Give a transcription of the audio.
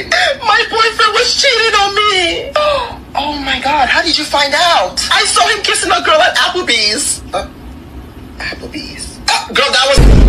happened? My boyfriend was cheating on me. Oh my God, how did you find out? I saw him kissing a girl at Applebee's. Applebee's? Girl, that was...